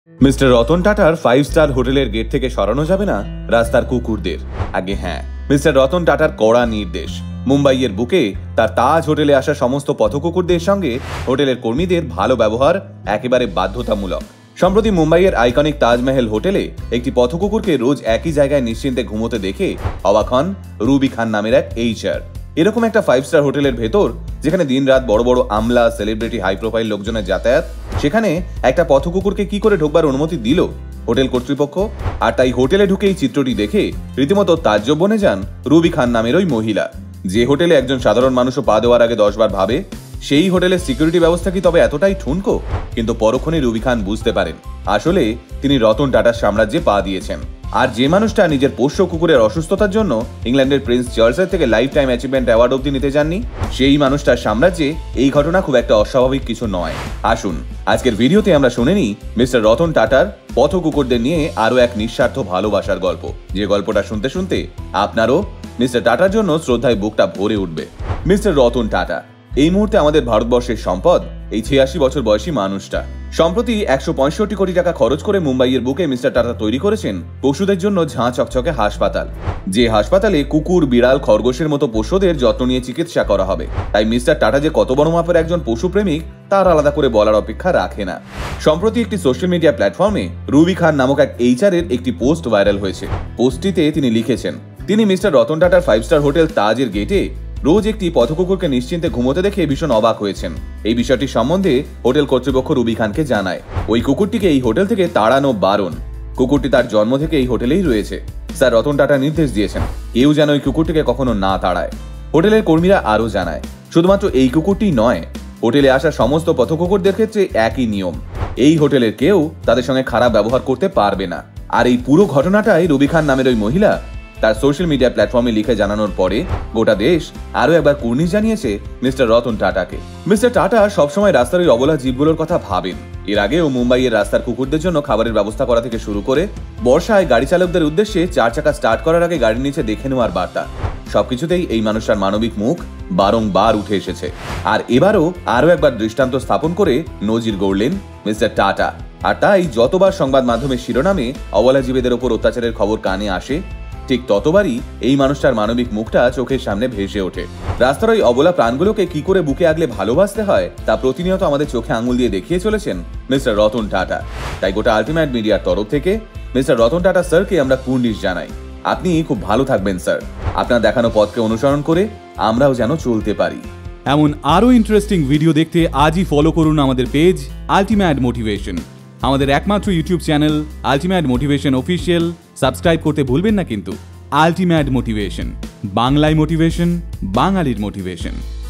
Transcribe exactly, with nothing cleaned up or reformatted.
Mister Ratan টাটার five star হোটেলের gate থেকে সরানো যাবে না রাস্তার কুকুরদের। আগে হ্যাঁ, মিস্টার রতন টাটার কড়া নির্দেশ, মুম্বাইয়ের বুকে তার তাজ হোটেলে আসা সমস্ত পথকুকুরদের সঙ্গে হোটেলের কর্মীদের ভালো ব্যবহার একেবারে বাধ্যতামূলক। সম্প্রতি মুম্বাইয়ের আইকনিক তাজমহল হোটেলে একটি পথকুকুরকে রোজ একই জায়গায় নিশ্চিন্তে ঘুমোতে দেখে অবাক হন রুবি খান নামের এক এইচআর। এরকম একটা ফাইভ স্টার হোটেলের ভেতর, যেখানে দিন রাত বড় বড় আমলা, সেলিব্রিটি, হাই প্রোফাইল লোকজনের যাতায়াত, সেখানে একটা পথকুকুরকে কি করে ঢোকবার অনুমতি দিল হোটেল কর্তৃপক্ষ? আর তাই হোটেলে ঢুকে এই চিত্রটি দেখে রীতিমতো তাজ্জব বনে যান রুবি খান নামের ওই মহিলা। যে হোটেলে একজন সাধারণ মানুষও পা দেওয়ার আগে দশ বার ভাবে, সেই হোটেলের সিকিউরিটি ব্যবস্থা কি তবে এতটাই ঠুনকো? কিন্তু পরক্ষণে রুবি খান বুঝতে পারেন আসলে তিনি রতন টাটার সাম্রাজ্যে পা দিয়েছেন। আর যে মানুষটা নিজের পোষ্য কুকুরের অসুস্থতার জন্য ইংল্যান্ডের প্রিন্স চার্লসের থেকে লাইফ টাইম অ্যাচিভমেন্ট অ্যাওয়ার্ড অব্দি নিতে যাননি, সেই মানুষটার সাম্রাজ্যে এই ঘটনা খুব একটা অস্বাভাবিক কিছু নয়। আসুন আজকের ভিডিওতে আমরা শুনে নিই মিস্টার রতন টাটার পথ কুকুরদের নিয়ে আরো এক নিঃস্বার্থ ভালোবাসার গল্প, যে গল্পটা শুনতে শুনতে আপনারও মিস্টার টাটার জন্য শ্রদ্ধায় বুকটা ভরে উঠবে। মিস্টার রতন টাটা এই মুহূর্তে আমাদের ভারতবর্ষের সম্পদ। এই ছিয়াশি বছর বয়সী মানুষটা সম্প্রতি একশো পঁয়ষট্টি কোটি টাকা খরচ করে মুম্বাইয়ের বুকে মিস্টার টাটা তৈরি করেছেন পশুদের জন্য ঝাঁ চকচকে হাসপাতাল, যে হাসপাতালে কুকুর, বিড়াল, খরগোশের মতো পশুদের যত্ন নিয়ে চিকিৎসা করা হবে। তাই মিস্টার টাটা যে কত বড় মাপের একজন পশুপ্রেমিক তার আলাদা করে বলার অপেক্ষা রাখে না। সম্প্রতি একটি সোশ্যাল মিডিয়া প্ল্যাটফর্মে রুবি খান নামক এক এইচআর এর একটি পোস্ট ভাইরাল হয়েছে। পোস্টটিতে তিনি লিখেছেন, তিনি মিস্টার রতন টাটার ফাইভ স্টার হোটেল তাজের গেটে রোজ একটি পথকুকুরকে নিশ্চিন্তে ঘুমোতে দেখে ভীষণ অবাক হয়েছেন। এই বিষয়টি সম্বন্ধে হোটেল কর্তৃপক্ষ রুবি খানকে জানায় ওই কুকুরটিকে এই হোটেল থেকে তাড়ানো বারণ। কুকুরটি তার জন্ম থেকে এই হোটেলেই রয়েছে। স্যার রতন টাটা নির্দেশ দিয়েছেন কেউ যেন ওই কুকুরটিকে কখনো না তাড়ায়। হোটেলের কর্মীরা আরও জানায়, শুধুমাত্র এই কুকুরটি নয়, হোটেলে আসা সমস্ত পথকুকুরদের ক্ষেত্রে একই নিয়ম। এই হোটেলের কেউ তাদের সঙ্গে খারাপ ব্যবহার করতে পারবে না। আর এই পুরো ঘটনাটাই রুবি খান নামের ওই মহিলা তার সোশ্যাল মিডিয়া প্ল্যাটফর্মে লিখে জানানোর পরে গোটা দেশ আরো একবার কুর্নিশ জানিয়েছে মিস্টার রতন টাটাকে। মিস্টার টাটা সবসময় রাস্তার ওই অবলা জীবগুলোর কথা ভাবেন। এর আগেও মুম্বাইয়ের রাস্তার কুকুরদের জন্য খাবারের ব্যবস্থা করা থেকে শুরু করে বর্ষায় গাড়ি চালকদের উদ্দেশ্যে চার চাকা স্টার্ট করার আগে গাড়ির নিচে দেখে নেওয়ার বার্তা, সবকিছুতেই এই মানুষটার মানবিক মুখ বারংবার উঠে এসেছে। আর এবারও আরো একবার দৃষ্টান্ত স্থাপন করে নজির গড়লেন মিস্টার টাটা। আর তাই যতবার সংবাদ মাধ্যমের শিরোনামে অবলা জীবেদের ওপর অত্যাচারের খবর কানে আসে, ঠিক ততবারই এই মানুষটার মানবিক মুখটা চোখের সামনে ভেসে ওঠে। রাস্তার ওই অবলা প্রাণগুলোকে কি করে বুকে আগলে ভালোবাসতে হয় তা প্রতিনিয়ত আমাদের চোখে আঙুল দিয়ে দেখিয়ে চলেছেন মিস্টার রতন টাটা। তাই গোটা আলটিমেট মিডিয়ার তরফ থেকে মিস্টার রতন টাটা স্যারকে আমরা কুর্নিশ জানাই। আপনি খুব ভালো থাকবেন স্যার। আপনার দেখানো পথকে অনুসরণ করে আমরাও যেন চলতে পারি। এমন আরো ইন্টারেস্টিং ভিডিও দেখতে আজই ফলো করুন আমাদের পেজ আলটিমেট মোটিভেশন। আমাদের একমাত্র YouTube channel ultimate motivation official subscribe করতে ভুলবেন না কিন্তু। আলটিমেট মোটিভেশন, বাংলায় মোটিভেশন, বাঙালির মোটিভেশন।